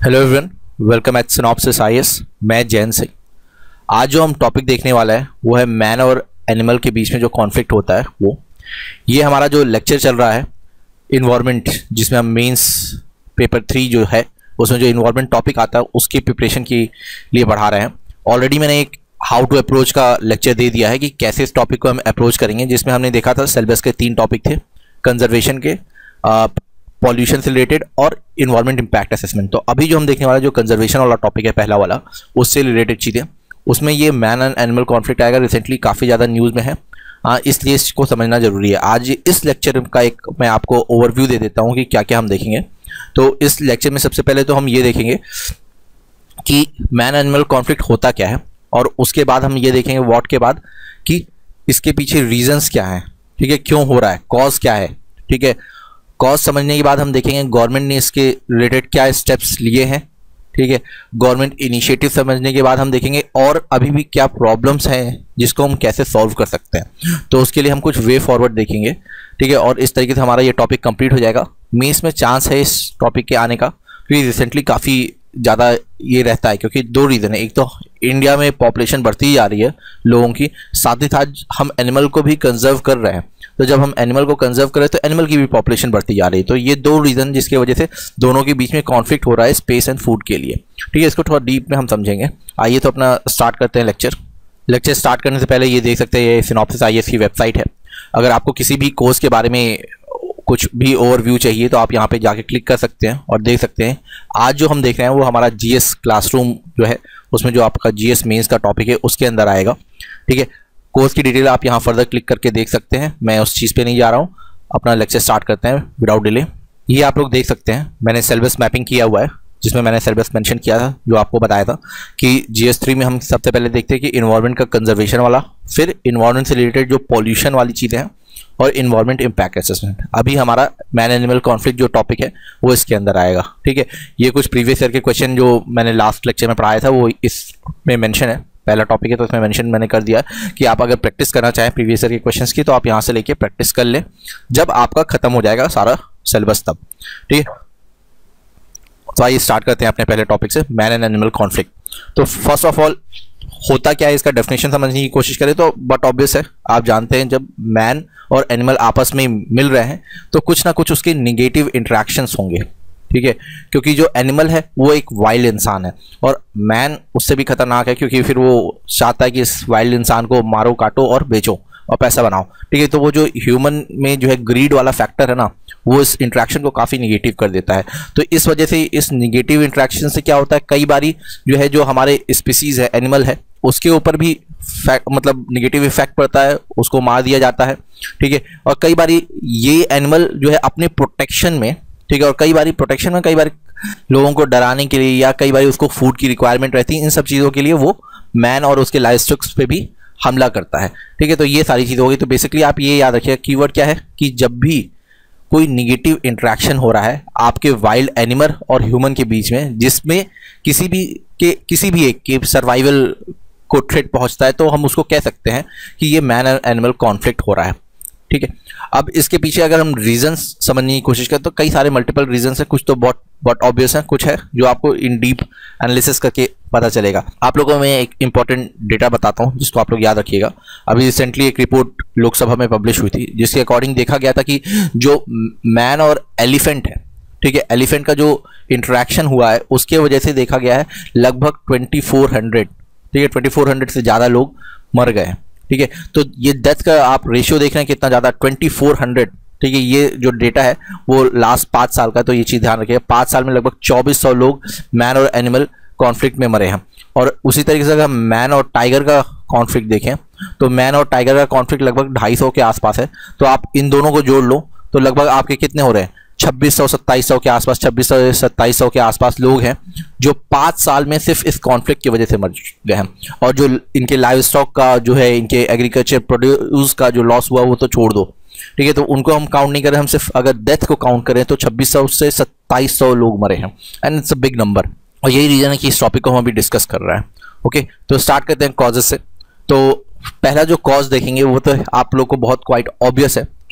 Hello everyone, welcome at Synopsis IAS. मैं जैन सिंह। आज जो हम टॉपिक देखने वाला है वो है मैन और एनिमल के बीच में जो कॉन्फ्लिक्ट होता है वो। ये हमारा जो लेक्चर चल रहा है इन्वायरमेंट, जिसमें हम मेंस पेपर 3 जो है उसमें जो इन्वायरमेंट टॉपिक आता है उसकी प्रिपरेशन के लिए पढ़ा रहे हैं। ऑलरेडी मैंने एक हाउ टू अप्रोच का लेक्चर दे दिया है कि कैसे इस टॉपिक को हम अप्रोच करेंगे, जिसमें हमने देखा था सिलेबस के 3 टॉपिक थे, कंजर्वेशन के, पॉल्यूशन से रिलेटेड और इन्वायरमेंट इम्पैक्ट असेसमेंट। तो अभी जो हम देखने वाला जो कंजर्वेशन वाला टॉपिक है पहला वाला, उससे रिलेटेड चीज़ें, उसमें ये मैन एंड एनिमल कॉन्फ्लिक्ट आएगा। रिसेंटली काफ़ी ज़्यादा न्यूज़ में है, इसलिए इसको समझना जरूरी है। आज इस लेक्चर का एक मैं आपको ओवरव्यू दे देता हूँ कि क्या क्या हम देखेंगे। तो इस लेक्चर में सबसे पहले तो हम ये देखेंगे कि मैन एनिमल कॉन्फ्लिक्ट होता क्या है, और उसके बाद हम ये देखेंगे व्हाट के बाद कि इसके पीछे रीजंस क्या हैं, ठीक है, क्यों हो रहा है, कॉज क्या है, ठीक है। कॉज समझने के बाद हम देखेंगे गवर्नमेंट ने इसके रिलेटेड क्या स्टेप्स लिए हैं, ठीक है। गवर्नमेंट इनिशिएटिव समझने के बाद हम देखेंगे और अभी भी क्या प्रॉब्लम्स हैं जिसको हम कैसे सॉल्व कर सकते हैं। तो उसके लिए हम कुछ वे फॉरवर्ड देखेंगे, ठीक है। और इस तरीके से हमारा ये टॉपिक कंप्लीट हो जाएगा। मेंस में चांस है इस टॉपिक के आने का, क्योंकि रिसेंटली काफ़ी ज़्यादा ये रहता है, क्योंकि 2 रीज़न है। एक तो इंडिया में पॉपुलेशन बढ़ती जा रही है लोगों की, साथ ही साथ हम एनिमल को भी कंजर्व कर रहे हैं। तो जब हम एनिमल को कंजर्व कर रहे हैं तो एनिमल की भी पॉपुलेशन बढ़ती जा रही है। तो ये 2 रीज़न जिसकी वजह से दोनों के बीच में कॉन्फ्लिक्ट हो रहा है स्पेस एंड फूड के लिए, ठीक है। इसको थोड़ा डीप में हम समझेंगे। आइए तो अपना स्टार्ट करते हैं लेक्चर स्टार्ट करने से पहले ये देख सकते हैं, ये सिनॉप्सिस आईएएस की वेबसाइट है। अगर आपको किसी भी कोर्स के बारे में कुछ भी ओवरव्यू चाहिए तो आप यहाँ पे जाके क्लिक कर सकते हैं और देख सकते हैं। आज जो हम देख रहे हैं वो हमारा जीएस क्लासरूम जो है, उसमें जो आपका जीएस मेंस का टॉपिक है उसके अंदर आएगा, ठीक है। कोर्स की डिटेल आप यहाँ फर्दर क्लिक करके देख सकते हैं। मैं उस चीज़ पे नहीं जा रहा हूँ। अपना लेक्चर स्टार्ट करते हैं विदाउट डिले। ये आप लोग देख सकते हैं, मैंने सिलेबस मैपिंग किया हुआ है, जिसमें मैंने सिलेबस मेंशन किया था, जो आपको बताया था कि जीएस 3 में हम सबसे पहले देखते हैं कि इन्वायरमेंट का कंजर्वेशन वाला, फिर इन्वायरमेंट से रिलेटेड जो पॉल्यूशन वाली चीज़ें हैं, और इन्वायरमेंट इम्पैक्ट असेसमेंट। अभी हमारा मैन एनिमल कॉन्फ्लिक्ट जो टॉपिक है वो इसके अंदर आएगा, ठीक है। ये कुछ प्रीवियस ईयर के क्वेश्चन जो मैंने लास्ट लेक्चर में पढ़ाया था वो इसमें मेंशन है। पहला टॉपिक है तो इसमें मेंशन मैंने कर दिया कि आप अगर प्रैक्टिस करना चाहें प्रीवियस ईयर के क्वेश्चंस की तो आप यहाँ से लेके प्रैक्टिस कर लें जब आपका खत्म हो जाएगा सारा सिलेबस तब, ठीक है। तो आइए स्टार्ट करते हैं अपने पहले टॉपिक से, मैन एंड एनिमल कॉन्फ्लिक्ट। तो फर्स्ट ऑफ ऑल होता क्या है इसका डेफिनेशन समझने की कोशिश करें तो बट ऑब्वियस है, आप जानते हैं जब मैन और एनिमल आपस में मिल रहे हैं तो कुछ ना कुछ उसके निगेटिव इंटरेक्शंस होंगे, ठीक है। क्योंकि जो एनिमल है वो एक वाइल्ड इंसान है और मैन उससे भी खतरनाक है, क्योंकि फिर वो चाहता है कि इस वाइल्ड इंसान को मारो, काटो और बेचो और पैसा बनाओ, ठीक है। तो वो जो ह्यूमन में जो है ग्रीड वाला फैक्टर है ना, वो इस इंटरेक्शन को काफ़ी निगेटिव कर देता है। तो इस वजह से इस निगेटिव इंटरेक्शन से क्या होता है, कई बारी जो है जो हमारे स्पीसीज है, एनिमल है, उसके ऊपर भी मतलब निगेटिव इफेक्ट पड़ता है, उसको मार दिया जाता है, ठीक है। और कई बारी ये एनिमल जो है अपने प्रोटेक्शन में, ठीक है, और कई बारी प्रोटेक्शन में कई बार लोगों को डराने के लिए या कई बार उसको फूड की रिक्वायरमेंट रहती है, इन सब चीज़ों के लिए वो मैन और उसके लाइवस्टॉक्स पे भी हमला करता है, ठीक है। तो ये सारी चीज़ होगी। तो बेसिकली आप ये याद रखिएगा, कीवर्ड क्या है कि जब भी कोई निगेटिव इंटरेक्शन हो रहा है आपके वाइल्ड एनिमल और ह्यूमन के बीच में, जिसमें किसी भी एक के सर्वाइवल को थ्रेट पहुंचता है, तो हम उसको कह सकते हैं कि ये मैन एंड एनिमल कॉन्फ्लिक्ट हो रहा है, ठीक है। अब इसके पीछे अगर हम रीजंस समझने की कोशिश करें तो कई सारे मल्टीपल रीजंस हैं। कुछ तो बहुत ऑब्वियस है, कुछ है जो आपको इन डीप एनालिसिस करके पता चलेगा। आप लोगों में एक इंपॉर्टेंट डेटा बताता हूं जिसको आप लोग याद रखिएगा। अभी रिसेंटली एक रिपोर्ट लोकसभा में पब्लिश हुई थी, जिसके अकॉर्डिंग देखा गया था कि जो मैन और एलिफेंट है, ठीक है, एलिफेंट का जो इंटरेक्शन हुआ है उसके वजह से देखा गया है लगभग 2400, ठीक है, 2400 से ज़्यादा लोग मर गए हैं, ठीक है। तो ये डेथ का आप रेशियो देख रहे हैं कितना ज़्यादा, 2400, ठीक है। ये जो डेटा है वो लास्ट 5 साल का, तो ये चीज़ ध्यान रखिएगा। 5 साल में लगभग 2400 लोग मैन और एनिमल कॉन्फ्लिक्ट में मरे हैं। और उसी तरीके से अगर मैन और टाइगर का कॉन्फ्लिक्ट देखें तो मैन और टाइगर का कॉन्फ्लिक्ट लगभग 250 के आसपास है। तो आप इन दोनों को जोड़ लो तो लगभग आपके कितने हो रहे हैं, 2600-2700 के आसपास, 2600-2700 के आसपास लोग हैं जो 5 साल में सिर्फ इस कॉन्फ्लिक्ट की वजह से मर गए हैं। और जो इनके लाइव स्टॉक का जो है, इनके एग्रीकल्चर प्रोड्यूस का जो लॉस हुआ वो तो छोड़ दो, ठीक है। तो उनको हम काउंट नहीं करें, हम सिर्फ अगर डेथ को काउंट करें तो 2600 से 2700 लोग मरे हैं, and it's a big number. और यही रीजन है कि इस टॉपिक को हम अभी डिस्कस कर रहे हैं, ओके। तो स्टार्ट करते हैं कॉजेस से। तो पहला जो कॉज देखेंगे वो तो आप लोग को बहुत क्वाइट ऑब्वियस है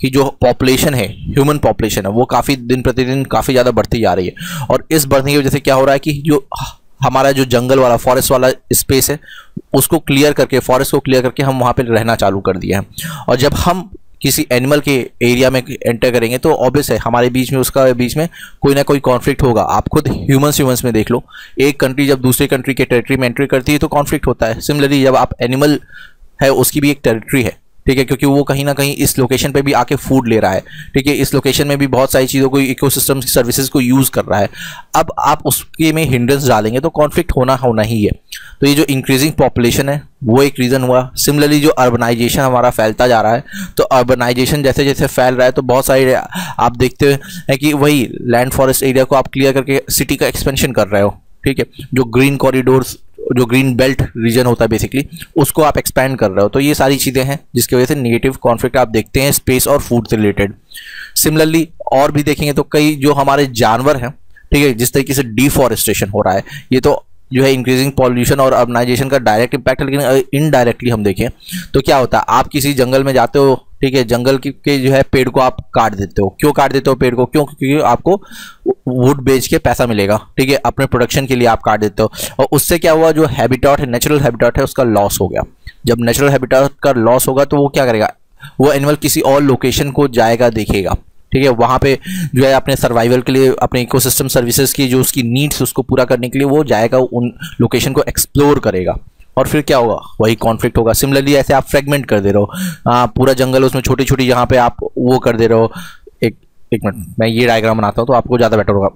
कि जो पॉपुलेशन है, ह्यूमन पॉपुलेशन है, वो काफ़ी दिन प्रतिदिन काफ़ी ज़्यादा बढ़ती जा रही है। और इस बढ़ने की वजह से क्या हो रहा है कि जो हमारा जो जंगल वाला, फॉरेस्ट वाला स्पेस है, उसको क्लियर करके, फॉरेस्ट को क्लियर करके हम वहाँ पे रहना चालू कर दिया है। और जब हम किसी एनिमल के एरिया में एंटर करेंगे तो ऑब्वियस है हमारे बीच में, उसका बीच में कोई ना कोई कॉन्फ्लिक्ट होगा। आप खुद ह्यूमंस में देख लो, एक कंट्री जब दूसरे कंट्री के टेरिटरी में एंट्री करती है तो कॉन्फ्लिक्ट होता है। सिमिलरली जब आप एनिमल है, उसकी भी एक टेरिटरी है, ठीक है, क्योंकि वो कहीं ना कहीं इस लोकेशन पे भी आके फूड ले रहा है, ठीक है, इस लोकेशन में भी बहुत सारी चीज़ों को, इकोसिस्टम की सर्विसेज को यूज़ कर रहा है। अब आप उसके में हिंड्रेंस डालेंगे तो कॉन्फ्लिक्ट होना ही है। तो ये जो इंक्रीजिंग पॉपुलेशन है वो एक रीज़न हुआ। सिमिलरली जो अर्बनाइजेशन हमारा फैलता जा रहा है, तो अर्बनाइजेशन जैसे जैसे फैल रहा है तो बहुत सारे आप देखते हैं कि वही लैंड फॉरेस्ट एरिया को आप क्लियर करके सिटी का एक्सपेंशन कर रहे हो, ठीक है, जो ग्रीन कॉरिडोर्स, जो ग्रीन बेल्ट रीजन होता है बेसिकली, उसको आप एक्सपैंड कर रहे हो। तो ये सारी चीज़ें हैं जिसकी वजह से नेगेटिव कॉन्फ्लिक्ट आप देखते हैं स्पेस और फूड से रिलेटेड। सिमिलरली और भी देखेंगे तो कई जो हमारे जानवर हैं, ठीक है, जिस तरीके से डिफॉरेस्टेशन हो रहा है, ये तो जो है इंक्रीजिंग पॉल्यूशन और अर्बनाइजेशन का डायरेक्ट इम्पैक्ट है। लेकिन इनडायरेक्टली हम देखें तो क्या होता है, आप किसी जंगल में जाते हो, ठीक है, जंगल के जो है पेड़ को आप काट देते हो। क्यों काट देते हो पेड़ को? क्यों? क्योंकि आपको वुड बेच के पैसा मिलेगा, ठीक है, अपने प्रोडक्शन के लिए आप काट देते हो। और उससे क्या हुआ, जो हैबिटेट है, नेचुरल हैबिटेट है, उसका लॉस हो गया। जब नेचुरल हैबिटेट का लॉस होगा तो वो क्या करेगा, वो एनिमल किसी और लोकेशन को जाएगा, देखेगा, ठीक है, वहाँ पे जो है अपने सर्वाइवल के लिए, अपने इकोसिस्टम सर्विसेज की जो उसकी नीड्स उसको पूरा करने के लिए वो जाएगा, उन लोकेशन को एक्सप्लोर करेगा। और फिर क्या होगा, वही कॉन्फ्लिक्ट होगा। सिमिलरली ऐसे आप फ्रेगमेंट कर दे रहे हो पूरा जंगल, उसमें छोटी छोटी जहाँ पे आप वो कर दे रहे हो। एक मिनट, मैं ये डायग्राम बनाता हूँ तो आपको ज़्यादा बेटर होगा।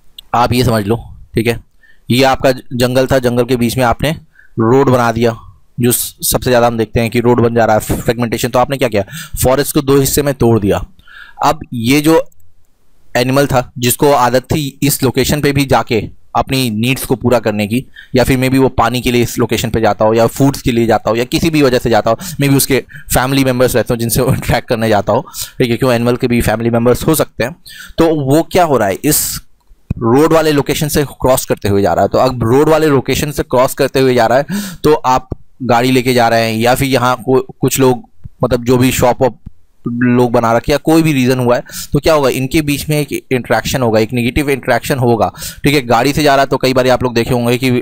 आप ये समझ लो, ठीक है, ये आपका जंगल था, जंगल के बीच में आपने रोड बना दिया। जो सबसे ज़्यादा हम देखते हैं कि रोड बन जा रहा है, फ्रेगमेंटेशन। तो आपने क्या किया, फॉरेस्ट को 2 हिस्से में तोड़ दिया। अब ये जो एनिमल था, जिसको आदत थी इस लोकेशन पे भी जाके अपनी नीड्स को पूरा करने की, या फिर मे बी वो पानी के लिए इस लोकेशन पे जाता हो, या फूड्स के लिए जाता हो, या किसी भी वजह से जाता हो, मे बी उसके फैमिली मेम्बर्स रहते हो जिनसे वो इंटरेक्ट करने जाता हो, ठीक है, क्यों एनिमल के भी फैमिली मेम्बर्स हो सकते हैं। तो वो क्या हो रहा है, इस रोड वाले लोकेशन से क्रॉस करते हुए जा रहा है। तो अब रोड वाले लोकेशन से क्रॉस करते हुए जा रहा है तो आप गाड़ी लेके जा रहे हैं, या फिर यहाँ कुछ लोग, मतलब जो भी शॉप ऑफ लोग बना रखे, या कोई भी रीजन हुआ है, तो क्या होगा, इनके बीच में एक इंटरेक्शन होगा, एक नेगेटिव इंटरेक्शन होगा, ठीक है। गाड़ी से जा रहा है तो कई बार आप लोग देखे होंगे कि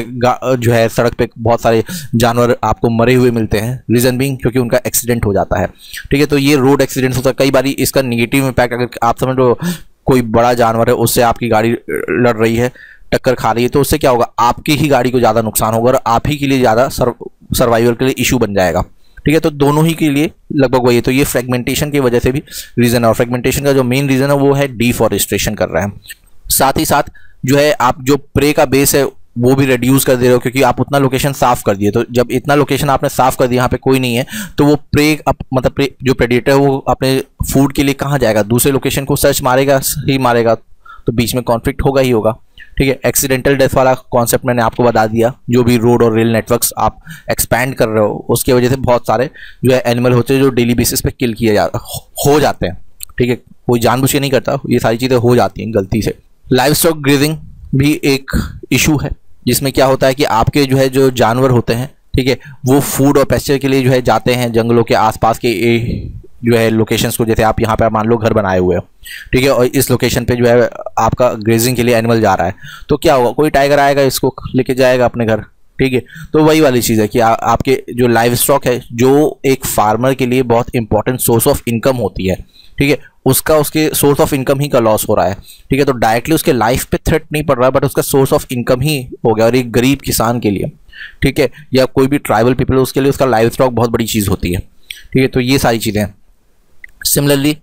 जो है सड़क पे बहुत सारे जानवर आपको मरे हुए मिलते हैं। रीजन बीइंग क्योंकि उनका एक्सीडेंट हो जाता है, ठीक है। तो ये रोड एक्सीडेंट होता है। कई बार इसका नेगेटिव इम्पैक्ट, अगर आप समझ लो कोई बड़ा जानवर है, उससे आपकी गाड़ी लड़ रही है, टक्कर खा रही है, तो उससे क्या होगा, आपकी ही गाड़ी को ज़्यादा नुकसान होगा और आप ही के लिए ज़्यादा सर्वाइवल के लिए इशू बन जाएगा, ठीक है। तो दोनों ही के लिए लगभग वही है। तो ये फ्रेगमेंटेशन की वजह से भी रीजन है, और फ्रेगमेंटेशन का जो मेन रीजन है वो है डिफॉरेस्टेशन कर रहे हैं। साथ ही साथ जो है आप जो प्रे का बेस है वो भी रिड्यूस कर दे रहे हो, क्योंकि आप उतना लोकेशन साफ कर दिए। तो जब इतना लोकेशन आपने साफ कर दिया, यहाँ पे कोई नहीं है, तो वो मतलब जो प्रेडेटर है वो अपने फूड के लिए कहाँ जाएगा, दूसरे लोकेशन को सर्च मारेगा ही मारेगा। तो बीच में कॉन्फ्लिक्ट होगा ही होगा, ठीक है। एक्सीडेंटल डेथ वाला कॉन्सेप्ट मैंने आपको बता दिया। जो भी रोड और रेल नेटवर्क्स आप एक्सपैंड कर रहे हो, उसकी वजह से बहुत सारे जो है एनिमल होते हैं जो डेली बेसिस पे किल किए हो जाते हैं, ठीक है। कोई जानबूझ के नहीं करता, ये सारी चीज़ें हो जाती हैं गलती से। लाइव स्टॉक ग्रेजिंग भी एक इशू है, जिसमें क्या होता है कि आपके जो है जो जानवर होते हैं, ठीक है, वो फूड और पेस्चर के लिए जो है जाते हैं जंगलों के आसपास के जो है लोकेशंस को। जैसे आप यहाँ पे मान लो घर बनाए हुए हो, ठीक है, और इस लोकेशन पे जो है आपका ग्रेजिंग के लिए एनिमल जा रहा है, तो क्या होगा, कोई टाइगर आएगा, इसको लेके जाएगा अपने घर, ठीक है। तो वही वाली चीज़ है कि आपके जो लाइव स्टॉक है, जो एक फार्मर के लिए बहुत इंपॉर्टेंट सोर्स ऑफ इनकम होती है, ठीक है, उसके सोर्स ऑफ इनकम ही का लॉस हो रहा है, ठीक है। तो डायरेक्टली उसके लाइफ पे थ्रेट नहीं पड़ रहा है, बट उसका सोर्स ऑफ इनकम ही हो गया। और एक गरीब किसान के लिए, ठीक है, या कोई भी ट्राइबल पीपल, उसके लिए उसका लाइव स्टॉक बहुत बड़ी चीज़ होती है, ठीक है। तो ये सारी चीज़ें। सिमिलरली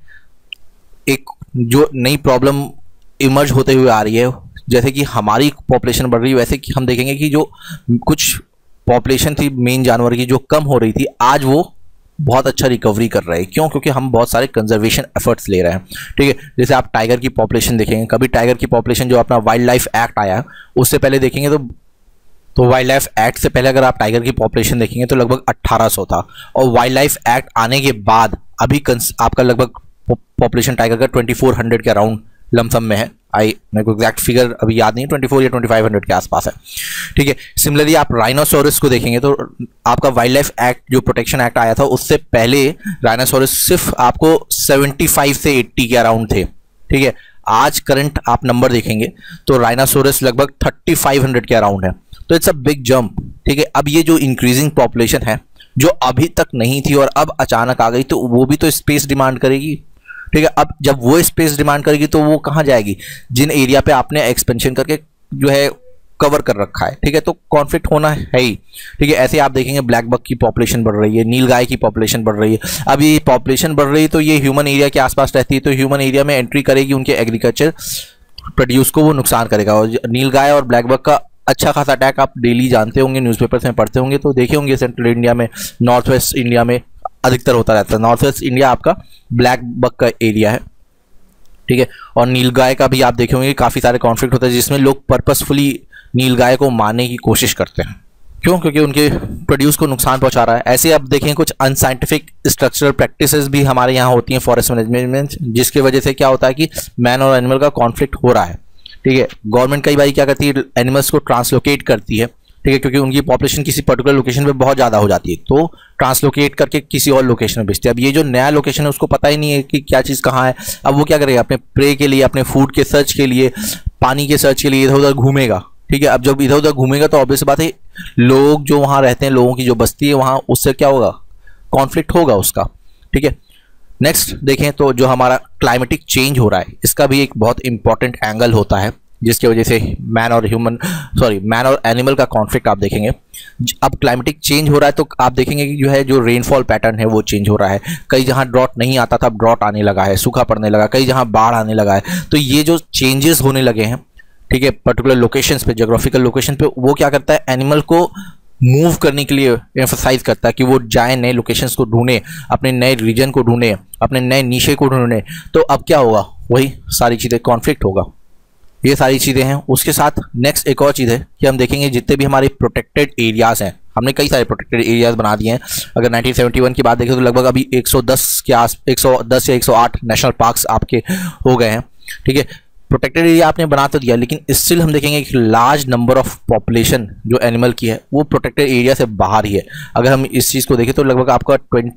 एक जो नई प्रॉब्लम इमर्ज होते हुए आ रही है, जैसे कि हमारी पॉपुलेशन बढ़ रही है, वैसे कि हम देखेंगे कि जो कुछ पॉपुलेशन थी मेन जानवर की जो कम हो रही थी, आज वो बहुत अच्छा रिकवरी कर रहे हैं। क्यों? क्योंकि हम बहुत सारे कंजर्वेशन एफर्ट्स ले रहे हैं, ठीक है। जैसे आप टाइगर की पॉपुलेशन देखेंगे, कभी टाइगर की पॉपुलेशन जो अपना वाइल्ड लाइफ एक्ट आया उससे पहले देखेंगे तो वाइल्ड लाइफ एक्ट से पहले अगर आप टाइगर की पॉपुलेशन देखेंगे तो लगभग 1800 था, और वाइल्ड लाइफ एक्ट आने के बाद अभी आपका लगभग पॉपुलेशन टाइगर का 2400 के अराउंड लमसम में है, मेरे को एग्जैक्ट फिगर अभी याद नहीं, 24 या 2500 के आसपास है, ठीक है। सिमिलरली आप राइनोसोरस को देखेंगे तो आपका वाइल्ड लाइफ एक्ट जो प्रोटेक्शन एक्ट आया था उससे पहले राइनोसोरस सिर्फ आपको 75 से 80 के अराउंड थे, ठीक है। आज करंट आप नंबर देखेंगे तो राइनोसोरस लगभग 3500 के अराउंड है, तो इट्स अ बिग जंप, ठीक है। अब ये जो इंक्रीजिंग पॉपुलेशन है जो अभी तक नहीं थी और अब अचानक आ गई, तो वो भी तो स्पेस डिमांड करेगी, ठीक है। अब जब वो स्पेस डिमांड करेगी तो वो कहाँ जाएगी, जिन एरिया पे आपने एक्सपेंशन करके जो है कवर कर रखा है, ठीक है, तो कॉन्फ्लिक्ट होना है ही, ठीक है। ऐसे आप देखेंगे ब्लैक बक की पॉपुलेशन बढ़ रही है, नीलगाय की पॉपुलेशन बढ़ रही है। अब ये पॉपुलेशन बढ़ रही है तो ये ह्यूमन एरिया के आसपास रहती है, तो ह्यूमन एरिया में एंट्री करेगी, उनके एग्रीकल्चर प्रोड्यूस को वो नुकसान करेगा। और नीलगाय और ब्लैक बक का अच्छा खासा अटैक आप डेली जानते होंगे, न्यूज़पेपर्स में पढ़ते होंगे, तो देखे होंगे सेंट्रल इंडिया में, नॉर्थ वेस्ट इंडिया में अधिकतर होता रहता है। नॉर्थ वेस्ट इंडिया आपका ब्लैक बक का एरिया है, ठीक है। और नीलगाय का भी आप देखे होंगे काफ़ी सारे कॉन्फ्लिक्ट होते हैं जिसमें लोग पर्पसफुली नीलगाय को मारने की कोशिश करते हैं। क्यों? क्योंकि उनके प्रोड्यूस को नुकसान पहुंचा रहा है। ऐसे आप देखें कुछ अनसाइंटिफिक स्ट्रक्चरल प्रैक्टिसेस भी हमारे यहाँ होती हैं फॉरेस्ट मैनेजमेंट, जिसकी वजह से क्या होता है कि मैन और एनिमल का कॉन्फ्लिक्ट हो रहा है, ठीक है। गवर्नमेंट कई बार क्या करती है, एनिमल्स को ट्रांसलोकेट करती है, ठीक है, क्योंकि उनकी पॉपुलेशन किसी पर्टिकुलर लोकेशन पे बहुत ज़्यादा हो जाती है, तो ट्रांसलोकेट करके किसी और लोकेशन में भेजते हैं। अब ये जो नया लोकेशन है उसको पता ही नहीं है कि क्या चीज़ कहाँ है। अब वो क्या करेगा, अपने प्रे के लिए, अपने फूड के सर्च के लिए, पानी के सर्च के लिए इधर उधर घूमेगा, ठीक है। अब जब इधर उधर घूमेगा तो ऑब्वियस बात है लोग जो वहाँ रहते हैं, लोगों की जो बस्ती है वहाँ, उससे क्या होगा, कॉन्फ्लिक्ट होगा उसका, ठीक है। नेक्स्ट देखें तो जो हमारा क्लाइमेटिक चेंज हो रहा है, इसका भी एक बहुत इंपॉर्टेंट एंगल होता है जिसकी वजह से मैन और एनिमल का कॉन्फ्लिक्ट आप देखेंगे। अब क्लाइमेटिक चेंज हो रहा है तो आप देखेंगे कि जो है जो रेनफॉल पैटर्न है वो चेंज हो रहा है। कई जहाँ ड्रॉट नहीं आता था, अब ड्रॉट आने लगा है, सूखा पड़ने लगा, कई जहाँ बाढ़ आने लगा है। तो ये जो चेंजेस होने लगे हैं, ठीक है, पर्टिकुलर लोकेशंस पे, ज्योग्राफिकल लोकेशन पे, वो क्या करता है, एनिमल को मूव करने के लिए एम्फसाइज करता है कि वो जाए, नए लोकेशंस को ढूंढे, अपने नए रीजन को ढूंढे, अपने नए नीशे को ढूंढे। तो अब क्या होगा, वही सारी चीज़ें, कॉन्फ्लिक्ट होगा। ये सारी चीज़ें हैं। उसके साथ नेक्स्ट एक और चीज़ है कि हम देखेंगे जितने भी हमारे प्रोटेक्टेड एरियाज़ हैं, हमने कई सारे प्रोटेक्टेड एरियाज़ बना दिए हैं। अगर 1971 की बात देखें तो लगभग अभी 110 या 108 नेशनल पार्क्स आपके हो गए हैं, ठीक है। प्रोटेक्टेड एरिया आपने बना तो दिया, लेकिन स्टिल हम देखेंगे कि लार्ज नंबर ऑफ पॉपुलेशन जो एनिमल की है वो प्रोटेक्टेड एरिया से बाहर ही है। अगर हम इस चीज़ को देखें तो लगभग आपका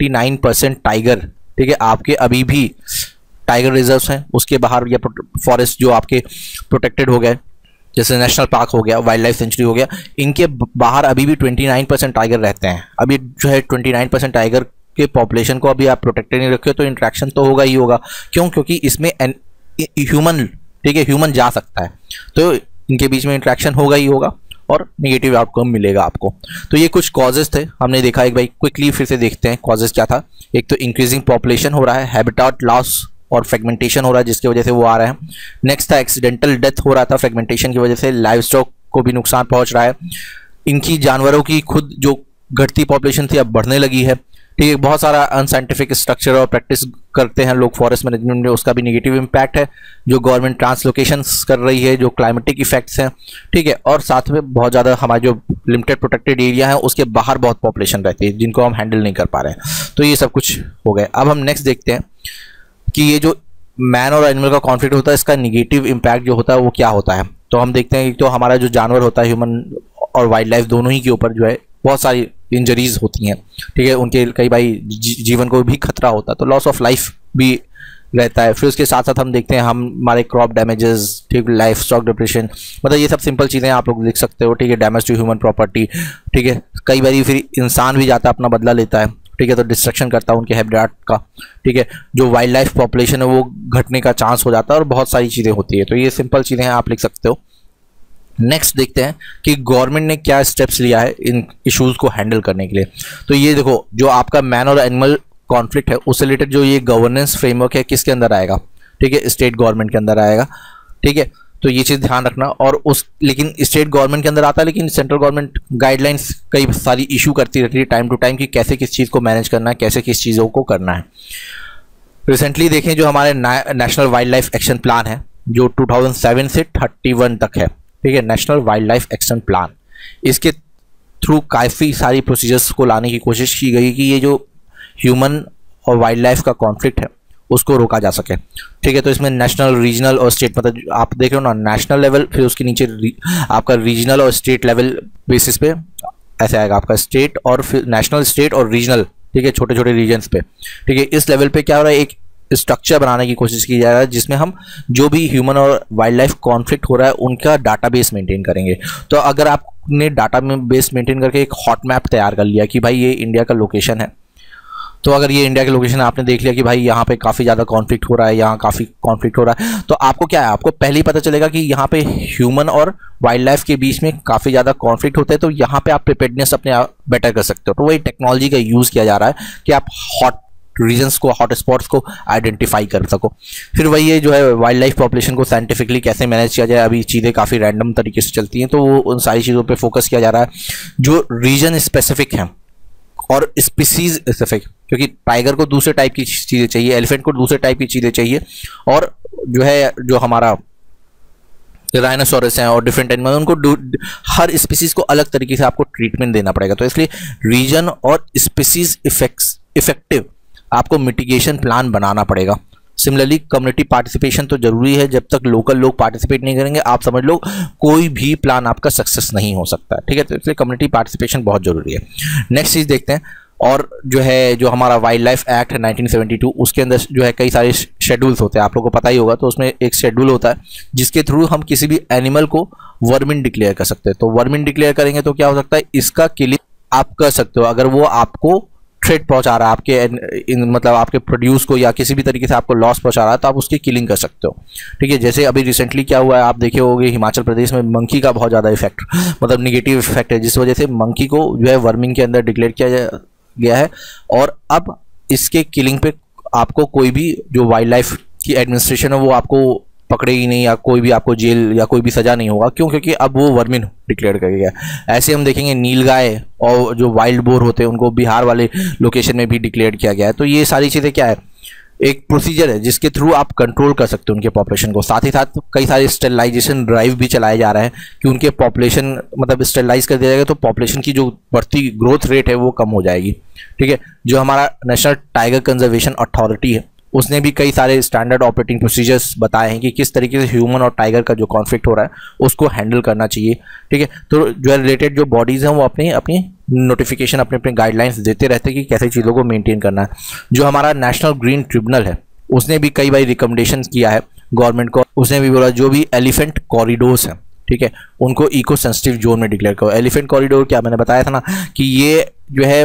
29% टाइगर, ठीक है, आपके अभी भी टाइगर रिजर्व्स हैं उसके बाहर, या फॉरेस्ट जो आपके प्रोटेक्टेड हो गए, जैसे नेशनल पार्क हो गया, वाइल्ड लाइफ सेंचुरी हो गया, इनके बाहर अभी भी 29% टाइगर रहते हैं। अभी जो है 29% टाइगर के पॉपुलेशन को अभी आप प्रोटेक्टेड नहीं रखे तो इंट्रैक्शन तो होगा ही होगा। क्यों? क्योंकि इसमें ह्यूमन, ठीक है, ह्यूमन जा सकता है, तो इनके बीच में इंट्रैक्शन होगा ही होगा और नेगेटिव आउटकम मिलेगा आपको। तो ये कुछ कॉजेज थे, हमने देखा। एक भाई क्विकली फिर से देखते हैं कॉजेज क्या था। एक तो इंक्रीजिंग पॉपुलेशन हो रहा है, हैबिटेट लॉस और फ्रेगमेंटेशन हो रहा है जिसकी वजह से वो आ रहा है। नेक्स्ट था एक्सीडेंटल डेथ हो रहा था फ्रेगमेंटेशन की वजह से, लाइव स्टॉक को भी नुकसान पहुंच रहा है। इनकी जानवरों की खुद जो घटती पॉपुलेशन थी अब बढ़ने लगी है, ठीक है। बहुत सारा अनसाइंटिफिक स्ट्रक्चर और प्रैक्टिस करते हैं लोग फॉरेस्ट मैनेजमेंट में, उसका भी नेगेटिव इम्पैक्ट है। जो गवर्नमेंट ट्रांसलोकेशंस कर रही है, जो क्लाइमेटिक इफेक्ट्स हैं, ठीक है, और साथ में बहुत ज़्यादा हमारे जो लिमिटेड प्रोटेक्टेड एरिया है उसके बाहर बहुत पॉपुलेशन रहती है जिनको हम हैंडल नहीं कर पा रहे हैं। तो ये सब कुछ हो गए। अब हम नेक्स्ट देखते हैं कि ये जो मैन और एनिमल का कॉन्फ्लिक्ट होता है इसका निगेटिव इम्पैक्ट जो होता है वो क्या होता है। तो हम देखते हैं तो हमारा जो जानवर होता है, ह्यूमन और वाइल्ड लाइफ दोनों ही के ऊपर जो है बहुत सारी इंजरीज होती हैं, ठीक है। उनके कई भाई जीवन को भी खतरा होता है, तो लॉस ऑफ लाइफ भी रहता है। फिर उसके साथ साथ हम देखते हैं हमारे क्रॉप डैमेजेस, ठीक, लाइफ स्टॉक डिप्रेशन, मतलब ये सब सिंपल चीज़ें आप लोग लिख सकते हो, ठीक है। डैमेज टू ह्यूमन प्रॉपर्टी, ठीक है। कई बार फिर इंसान भी जाता है, अपना बदला लेता है, ठीक है, तो डिस्ट्रक्शन करता है उनके हैबिटेट का, ठीक है। जो वाइल्ड लाइफ पॉपुलेशन है वो घटने का चांस हो जाता है और बहुत सारी चीज़ें होती है। तो ये सिंपल चीज़ें हैं, आप लिख सकते हो। नेक्स्ट देखते हैं कि गवर्नमेंट ने क्या स्टेप्स लिया है इन इश्यूज को हैंडल करने के लिए। तो ये देखो, जो आपका मैन और एनिमल कॉन्फ्लिक्ट है उससे रिलेटेड जो ये गवर्नेंस फ्रेमवर्क है किसके अंदर आएगा, ठीक है, स्टेट गवर्नमेंट के अंदर आएगा, ठीक है। तो ये चीज़ ध्यान रखना। और लेकिन स्टेट गवर्नमेंट के अंदर आता है, लेकिन सेंट्रल गवर्नमेंट गाइडलाइंस कई सारी इशू करती रहती है टाइम टू टाइम कि कैसे किस चीज़ को मैनेज करना है, कैसे किस चीज़ों को करना है। रिसेंटली देखें जो हमारे national wildlife action plan है जो 2007 से 31 तक है, ठीक है, national wildlife action plan, इसके थ्रू काफ़ी सारी प्रोसीजर्स को लाने की कोशिश की गई कि ये जो ह्यूमन और वाइल्ड लाइफ का कॉन्फ्लिक्ट है उसको रोका जा सके। ठीक है, तो इसमें नेशनल, रीजनल और स्टेट, मतलब आप देख रहे हो ना, नेशनल लेवल, फिर उसके नीचे आपका रीजनल और स्टेट लेवल बेसिस पे ऐसे आएगा आपका स्टेट और फिर नेशनल, स्टेट और रीजनल। ठीक है, छोटे छोटे रीजन्स पे। ठीक है, इस लेवल पे क्या हो रहा है, एक स्ट्रक्चर बनाने की कोशिश की जा रहा है जिसमें हम जो भी ह्यूमन और वाइल्ड लाइफ कॉन्फ्लिक्ट हो रहा है उनका डाटाबेस मेंटेन करेंगे। तो अगर आपने डाटाबेस मेंटेन करके एक हॉट मैप तैयार कर लिया कि भाई ये इंडिया का लोकेशन है, तो अगर ये इंडिया के लोकेशन आपने देख लिया कि भाई यहाँ पे काफ़ी ज़्यादा कॉन्फ्लिक्ट हो रहा है, यहाँ काफ़ी कॉन्फ्लिक्ट हो रहा है, तो आपको क्या है, आपको पहले ही पता चलेगा कि यहाँ पे ह्यूमन और वाइल्ड लाइफ के बीच में काफ़ी ज़्यादा कॉन्फ्लिक्ट होता है, तो यहाँ पे आप प्रिपेयर्डनेस अपने आप बेटर कर सकते हो। तो वही टेक्नोलॉजी का यूज़ किया जा रहा है कि आप हॉट रीजन्स को, हॉट स्पॉट्स को आइडेंटिफाई कर सको। फिर वही है जो है वाइल्ड लाइफ पॉपुलेशन को साइंटिफिकली कैसे मैनेज किया जाए। अभी चीज़ें काफ़ी रैंडम तरीके से चलती हैं, तो वो उन सारी चीज़ों पे फोकस किया जा रहा है जो रीजन स्पेसिफिक हैं और स्पीसीज स्पेसिफिक, क्योंकि टाइगर को दूसरे टाइप की चीज़ें चाहिए, एलिफेंट को दूसरे टाइप की चीज़ें चाहिए, और जो है जो हमारा राइनोसोरस हैं और डिफरेंट एनिमल, उनको हर स्पीसीज को अलग तरीके से आपको ट्रीटमेंट देना पड़ेगा। तो इसलिए रीजन और स्पीसीज इफेक्टिव आपको मिटिगेशन प्लान बनाना पड़ेगा। सिमिलरली कम्युनिटी पार्टिसिपेशन तो जरूरी है, जब तक लोकल लोग पार्टिसिपेट नहीं करेंगे आप समझ लो कोई भी प्लान आपका सक्सेस नहीं हो सकता। ठीक है, तो इसलिए कम्युनिटी पार्टिसिपेशन बहुत जरूरी है। नेक्स्ट चीज़ देखते हैं, और जो है जो हमारा वाइल्ड लाइफ एक्ट है 1972, उसके अंदर जो है कई सारे शेड्यूल्स होते हैं, आप लोगों को पता ही होगा। तो उसमें एक शेड्यूल होता है जिसके थ्रू हम किसी भी एनिमल को वर्मिन डिक्लेयर कर सकते हैं। तो वर्मिन डिक्लेयर करेंगे तो क्या हो सकता है, इसका किलिंग आप कर सकते हो अगर वो आपको थ्रेट पहुंचा रहा है आपके मतलब आपके प्रोड्यूस को, या किसी भी तरीके से आपको लॉस पहुंचा रहा है, तो आप उसकी किलिंग कर सकते हो। ठीक है, जैसे अभी रिसेंटली क्या हुआ है आप देखे होंगे, हिमाचल प्रदेश में मंकी का बहुत ज़्यादा इफेक्ट, मतलब निगेटिव इफेक्ट है, जिस वजह से मंकी को जो है वर्मिंग के अंदर डिक्लेयर किया गया है। और अब इसके किलिंग पे आपको कोई भी जो वाइल्ड लाइफ की एडमिनिस्ट्रेशन है वो आपको पकड़ेगी नहीं, या कोई भी आपको जेल या कोई भी सजा नहीं होगा। क्यों? क्योंकि अब वो वर्मिन डिक्लेयर कर गया। ऐसे हम देखेंगे नीलगाय और जो वाइल्ड बोर होते हैं उनको बिहार वाले लोकेशन में भी डिक्लेयर किया गया है। तो ये सारी चीज़ें क्या है, एक प्रोसीजर है जिसके थ्रू आप कंट्रोल कर सकते हो उनके पॉपुलेशन को। साथ ही साथ कई सारे स्टेरिलाइजेशन ड्राइव भी चलाए जा रहे हैं कि उनके पॉपुलेशन मतलब स्टेरिलाइज कर दिया जाएगा तो पॉपुलेशन की जो बढ़ती ग्रोथ रेट है वो कम हो जाएगी। ठीक है, जो हमारा नेशनल टाइगर कंजर्वेशन अथॉरिटी है उसने भी कई सारे स्टैंडर्ड ऑपरेटिंग प्रोसीजर्स बताए हैं कि किस तरीके से ह्यूमन और टाइगर का जो कॉन्फ्लिक्ट हो रहा है उसको हैंडल करना चाहिए। ठीक है, तो जो रिलेटेड जो बॉडीज़ हैं वो अपनी नोटिफिकेशन अपने गाइडलाइंस देते रहते हैं कि कैसे चीज़ों को मेंटेन करना है। जो हमारा नेशनल ग्रीन ट्रिब्यूनल है उसने भी कई बार रिकमेंडेशन किया है गवर्नमेंट को। उसने भी बोला जो भी एलिफेंट कॉरिडोर्स हैं, ठीक है, उनको इको सेंसिटिव जोन में डिक्लेयर करो। एलिफेंट कॉरिडोर क्या मैंने बताया था ना कि ये जो है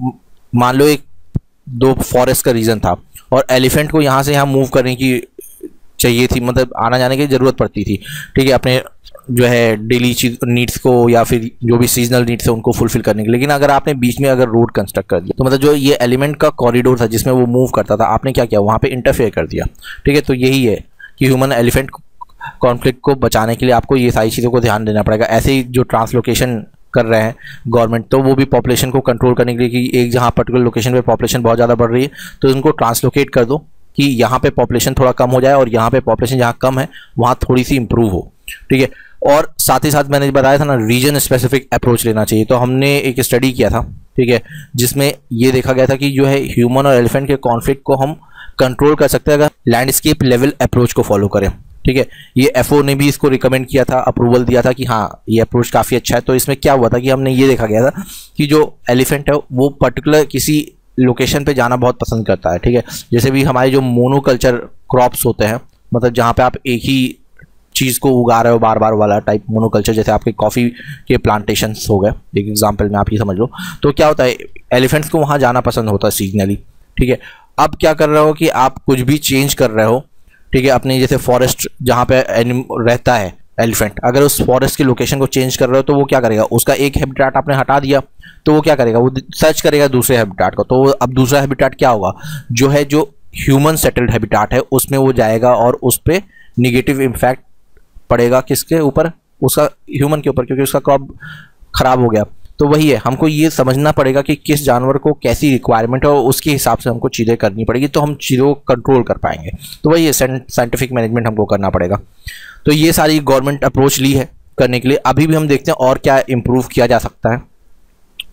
मान लो एक दो फॉरेस्ट का रीजन था और एलिफेंट को यहाँ से यहाँ मूव करने की चाहिए थी, मतलब आना जाने की ज़रूरत पड़ती थी। ठीक है, अपने जो है डेली चीज नीड्स को या फिर जो भी सीजनल नीड्स है उनको फुलफिल करने के लिए। लेकिन अगर आपने बीच में अगर रोड कंस्ट्रक्ट कर दिया तो मतलब जो ये एलिमेंट का कॉरिडोर था जिसमें वो मूव करता था, आपने क्या किया वहाँ पे इंटरफेयर कर दिया। ठीक है, तो यही है कि ह्यूमन एलिफेंट कॉन्फ्लिक्ट को बचाने के लिए आपको ये सारी चीज़ों को ध्यान देना पड़ेगा। ऐसे ही जो ट्रांसलोकेशन कर रहे हैं गवर्नमेंट, तो वो भी पॉपुलेशन को कंट्रोल करने के लिए कि एक जहाँ पर्टिकुलर लोकेशन पे पॉपुलेशन बहुत ज़्यादा बढ़ रही है तो उनको ट्रांसलोकेट कर दो कि यहाँ पे पॉपुलेशन थोड़ा कम हो जाए और यहाँ पे पॉपुलेशन जहाँ कम है वहाँ थोड़ी सी इंप्रूव हो। ठीक है, और साथ ही साथ मैंने बताया था ना रीजन स्पेसिफिक अप्रोच लेना चाहिए। तो हमने एक स्टडी किया था, ठीक है, जिसमें ये देखा गया था कि जो है ह्यूमन और एलिफेंट के कॉन्फ्लिक्ट को हम कंट्रोल कर सकते हैं अगर लैंडस्केप लेवल अप्रोच को फॉलो करें। ठीक है, ये एफओ ने भी इसको रिकमेंड किया था, अप्रूवल दिया था कि हाँ ये अप्रोच काफ़ी अच्छा है। तो इसमें क्या हुआ था कि हमने ये देखा गया था कि जो एलिफेंट है वो पर्टिकुलर किसी लोकेशन पे जाना बहुत पसंद करता है। ठीक है, जैसे भी हमारे जो मोनोकल्चर क्रॉप्स होते हैं, मतलब जहाँ पे आप एक ही चीज़ को उगा रहे हो बार बार वाला टाइप मोनोकल्चर, जैसे आपके कॉफ़ी के प्लांटेशंस हो गए एक एग्जांपल में आप ये समझ लो। तो क्या होता है एलिफेंट्स को वहाँ जाना पसंद होता है सीजनली। ठीक है, अब क्या कर रहे हो कि आप कुछ भी चेंज कर रहे हो, ठीक है, अपने जैसे फॉरेस्ट जहाँ पे रहता है एलिफेंट, अगर उस फॉरेस्ट की लोकेशन को चेंज कर रहे हो तो वो क्या करेगा, उसका एक हैबिटेट आपने हटा दिया तो वो क्या करेगा, वो सर्च करेगा दूसरे हैबिटेट को। तो अब दूसरा हैबिटेट क्या होगा, जो है जो ह्यूमन सेटल्ड हैबिटेट है उसमें वो जाएगा और उस पर निगेटिव इम्पैक्ट पड़ेगा किसके ऊपर, उसका ह्यूमन के ऊपर, क्योंकि उसका क्रॉप खराब हो गया। तो वही है, हमको ये समझना पड़ेगा कि किस जानवर को कैसी रिक्वायरमेंट है और उसके हिसाब से हमको चीज़ें करनी पड़ेगी, तो हम चीज़ों को कंट्रोल कर पाएंगे। तो वही है, साइंटिफिक मैनेजमेंट हमको करना पड़ेगा। तो ये सारी गवर्नमेंट अप्रोच ली है करने के लिए। अभी भी हम देखते हैं और क्या इम्प्रूव किया जा सकता है।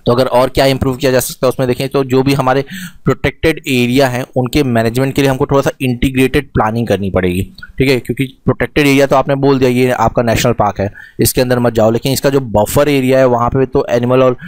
तो अगर और क्या इंप्रूव किया जा सकता है उसमें देखें तो जो भी हमारे प्रोटेक्टेड एरिया हैं उनके मैनेजमेंट के लिए हमको थोड़ा सा इंटीग्रेटेड प्लानिंग करनी पड़ेगी, ठीक है। क्योंकि प्रोटेक्टेड एरिया तो आपने बोल दिया ये आपका नेशनल पार्क है, इसके अंदर मत जाओ, लेकिन इसका जो बफर एरिया है वहाँ पे तो एनिमल और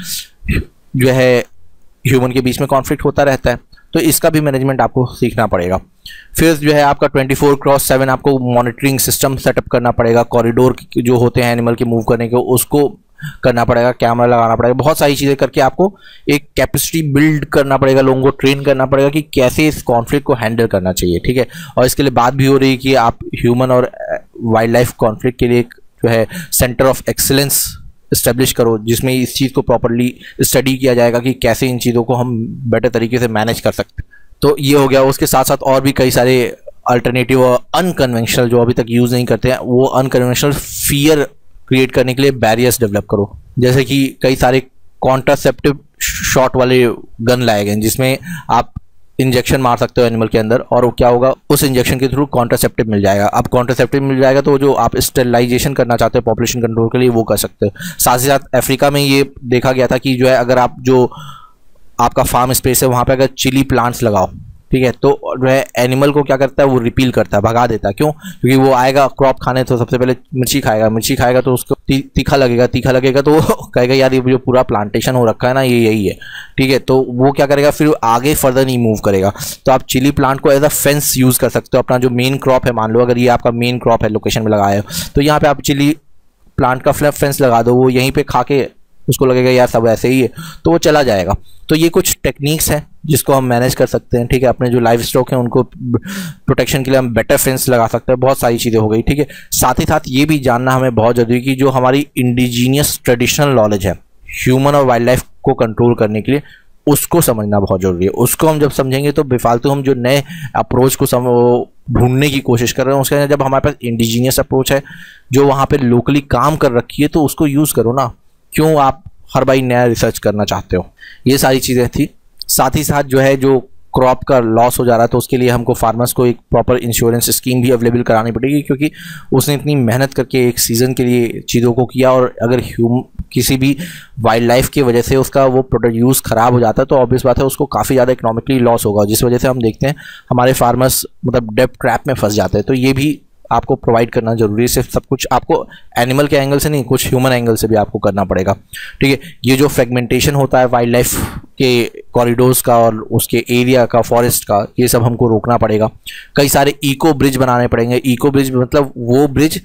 जो है ह्यूमन के बीच में कॉन्फ्लिक्ट होता रहता है, तो इसका भी मैनेजमेंट आपको सीखना पड़ेगा। फिर जो है आपका 24/7 आपको मॉनिटरिंग सिस्टम सेटअप करना पड़ेगा, कॉरिडोर जो होते हैं एनिमल के मूव करने के उसको करना पड़ेगा, कैमरा लगाना पड़ेगा, बहुत सारी चीज़ें करके आपको एक कैपेसिटी बिल्ड करना पड़ेगा, लोगों को ट्रेन करना पड़ेगा कि कैसे इस कॉन्फ्लिक्ट को हैंडल करना चाहिए, ठीक है। और इसके लिए बात भी हो रही है कि आप ह्यूमन और वाइल्ड लाइफ कॉन्फ्लिक्ट के लिए जो है सेंटर ऑफ एक्सीलेंस इस्टेब्लिश करो, जिसमें इस चीज़ को प्रॉपरली स्टडी किया जाएगा कि कैसे इन चीज़ों को हम बेटर तरीके से मैनेज कर सकते हैं। तो ये हो गया। उसके साथ साथ और भी कई सारे अल्टरनेटिव और अनकन्वेंशनल जो अभी तक यूज़ नहीं करते हैं, वो अनकन्वेंशनल फियर क्रिएट करने के लिए बैरियर्स डेवलप करो। जैसे कि कई सारे कॉन्ट्रासेप्टिव शॉट वाले गन लाए गए जिसमें आप इंजेक्शन मार सकते हो एनिमल के अंदर, और वो क्या होगा उस इंजेक्शन के थ्रू कॉन्ट्रासेप्टिव मिल जाएगा। अब कॉन्ट्रासेप्टिव मिल जाएगा तो जो आप स्टेरिलाइजेशन करना चाहते हो पॉपुलेशन कंट्रोल के लिए वो कर सकते हो। साथ ही साथ अफ्रीका में ये देखा गया था कि जो है अगर आप जो आपका फार्म स्पेस है वहाँ पे अगर चिली प्लांट्स लगाओ, ठीक है, तो जो है एनिमल को क्या करता है वो रिपील करता है, भगा देता है। क्यों? क्योंकि वो आएगा क्रॉप खाने तो सबसे पहले मिर्ची खाएगा तो उसको तीखा लगेगा तो वो कहेगा यार ये जो पूरा प्लांटेशन हो रखा है ना ये यही है, ठीक है। तो वो क्या करेगा फिर आगे फर्दर नहीं मूव करेगा। तो आप चिली प्लांट को एज अ फेंस यूज़ कर सकते हो। अपना जो मेन क्रॉप है, मान लो अगर ये आपका मेन क्रॉप है लोकेशन में लगाया हो, तो यहाँ पे आप चिली प्लांट का फेंस लगा दो, वो यहीं पे खा के उसको लगेगा यार सब ऐसे ही है तो वो चला जाएगा। तो ये कुछ टेक्निक्स हैं जिसको हम मैनेज कर सकते हैं, ठीक है। अपने जो लाइव स्टॉक है उनको प्रोटेक्शन के लिए हम बेटर फेंस लगा सकते हैं, बहुत सारी चीज़ें हो गई, ठीक है। साथ ही साथ ये भी जानना हमें बहुत ज़रूरी है कि जो हमारी इंडिजीनियस ट्रेडिशनल नॉलेज है ह्यूमन और वाइल्ड लाइफ को कंट्रोल करने के लिए, उसको समझना बहुत ज़रूरी है। उसको हम जब समझेंगे तो बेफालतू हम जो नए अप्रोच को ढूंढने की कोशिश कर रहे हैं उसके जब हमारे पास इंडिजीनियस अप्रोच है जो वहाँ पे लोकली काम कर रखी है तो उसको यूज़ करो ना, क्यों आप हर बार नया रिसर्च करना चाहते हो। ये सारी चीज़ें थी। साथ ही साथ जो है जो क्रॉप का लॉस हो जा रहा है तो उसके लिए हमको फार्मर्स को एक प्रॉपर इंश्योरेंस स्कीम भी अवेलेबल करानी पड़ेगी, क्योंकि उसने इतनी मेहनत करके एक सीज़न के लिए चीज़ों को किया और अगर किसी भी वाइल्ड लाइफ की वजह से उसका वो प्रोडक्ट यूज़ ख़राब हो जाता है तो ऑब्वियस बात है उसको काफ़ी ज़्यादा इकोनॉमिकली लॉस होगा, जिस वजह से हम देखते हैं हमारे फार्मर्स मतलब डेब्ट ट्रैप में फंस जाते हैं। तो ये भी आपको प्रोवाइड करना जरूरी है। सिर्फ सब कुछ आपको एनिमल के एंगल से नहीं, कुछ ह्यूमन एंगल से भी आपको करना पड़ेगा, ठीक है। ये जो फ्रेगमेंटेशन होता है वाइल्ड लाइफ के कॉरिडोर्स का और उसके एरिया का, फॉरेस्ट का, ये सब हमको रोकना पड़ेगा। कई सारे इको ब्रिज बनाने पड़ेंगे। इको ब्रिज मतलब वो ब्रिज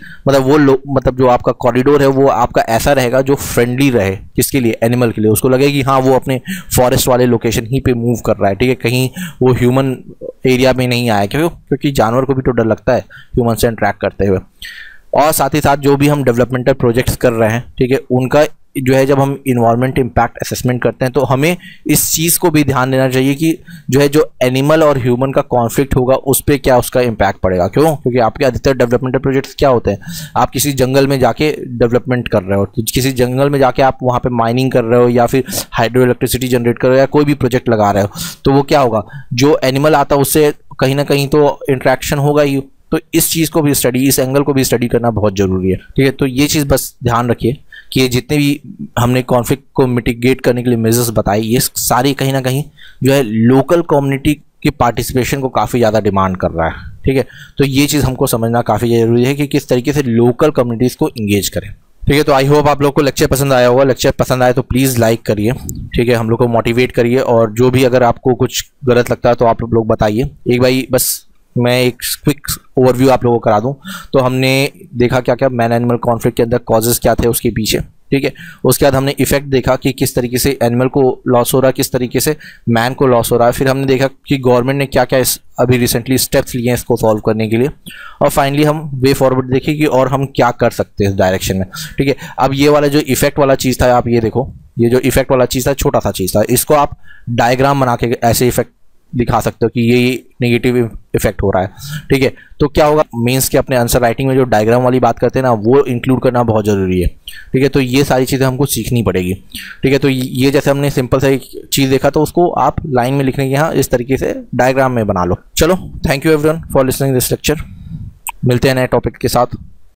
मतलब जो आपका कॉरिडोर है वो आपका ऐसा रहेगा जो फ्रेंडली रहे, किसके लिए? एनिमल के लिए। उसको लगे कि हाँ वो अपने फॉरेस्ट वाले लोकेशन ही पे मूव कर रहा है, ठीक है, कहीं वो ह्यूमन एरिया में नहीं आया। क्योंकि जानवर को भी तो डर लगता है ह्यूमन से इंटरेक्ट करते हुए। और साथ ही साथ जो भी हम डेवलपमेंटल प्रोजेक्ट्स कर रहे हैं, ठीक है, उनका जो है जब हम इन्वायरमेंट इम्पैक्ट असेसमेंट करते हैं तो हमें इस चीज़ को भी ध्यान देना चाहिए कि जो है जो एनिमल और ह्यूमन का कॉन्फ्लिक्ट होगा उस पर क्या उसका इम्पैक्ट पड़ेगा। क्यों? क्योंकि आपके अधिकतर डेवलपमेंटल प्रोजेक्ट्स क्या होते हैं, आप किसी जंगल में जाके डेवलपमेंट कर रहे हो, तो किसी जंगल में जाके आप वहाँ पे माइनिंग कर रहे हो या फिर हाइड्रो इलेक्ट्रिसिटी जनरेट कर रहे हो या कोई भी प्रोजेक्ट लगा रहे हो, तो वो क्या होगा, जो एनिमल आता है उससे कहीं ना कहीं तो इंट्रैक्शन होगा ही। तो इस चीज़ को भी स्टडी, इस एंगल को भी स्टडी करना बहुत ज़रूरी है, ठीक है। तो ये चीज़ बस ध्यान रखिए कि ये जितने भी हमने कॉन्फ्लिक्ट को मिटिगेट करने के लिए मेजर्स बताए, ये सारी कहीं ना कहीं जो है लोकल कम्युनिटी की पार्टिसिपेशन को काफ़ी ज़्यादा डिमांड कर रहा है, ठीक है। तो ये चीज़ हमको समझना काफ़ी ज़रूरी है कि किस तरीके से लोकल कम्युनिटीज़ को इंगेज करें, ठीक है। तो आई होप आप लोग को लेक्चर पसंद आया होगा। लेक्चर पसंद आए तो प्लीज़ लाइक करिए, ठीक है, हम लोग को मोटिवेट करिए, और जो भी अगर आपको कुछ गलत लगता है तो आप लोग बताइए। एक भाई बस मैं एक क्विक ओवरव्यू आप लोगों को करा दूं तो हमने देखा क्या क्या मैन एनिमल कॉन्फ्लिक्ट के अंदर कॉजेज क्या थे उसके पीछे, ठीक है। उसके बाद हमने इफेक्ट देखा कि किस तरीके से एनिमल को लॉस हो रहा है, किस तरीके से मैन को लॉस हो रहा है। फिर हमने देखा कि गवर्नमेंट ने क्या क्या अभी रिसेंटली स्टेप्स लिए हैं इसको सॉल्व करने के लिए, और फाइनली हम वे फॉरवर्ड देखे कि और हम क्या कर सकते हैं इस डायरेक्शन में, ठीक है। अब ये वाला जो इफेक्ट वाला चीज़ था, आप ये देखो, ये जो इफेक्ट वाला चीज़ था छोटा सा चीज़ था, इसको आप डायग्राम बना के ऐसे इफेक्ट दिखा सकते हो कि ये नेगेटिव इफेक्ट हो रहा है, ठीक है। तो क्या होगा, मेंस के अपने आंसर राइटिंग में जो डायग्राम वाली बात करते हैं ना वो इंक्लूड करना बहुत ज़रूरी है, ठीक है। तो ये सारी चीज़ें हमको सीखनी पड़ेगी, ठीक है। तो ये जैसे हमने सिंपल सा एक चीज़ देखा तो उसको आप लाइन में लिखने के यहाँ इस तरीके से डायग्राम में बना लो। चलो, thank you everyone for listening this lecture. मिलते हैं नए टॉपिक के साथ।